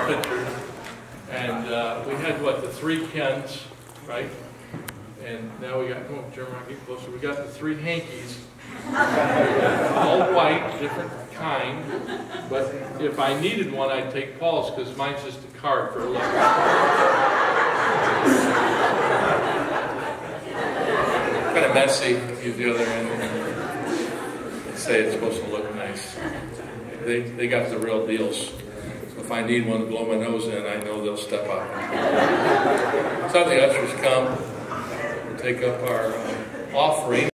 pictures. And we had, what, the 3 Kens, right? And now we got, come on, Jeremiah, get closer. We got the 3 Hankies. All white, different kind. But if I needed one, I'd take Paul's because mine's just a card for a look. Kind of messy, use the other end. They say it's supposed to look nice. They got the real deals. So if I need one to blow my nose in, I know they'll step up. So the ushers come and take up our offering.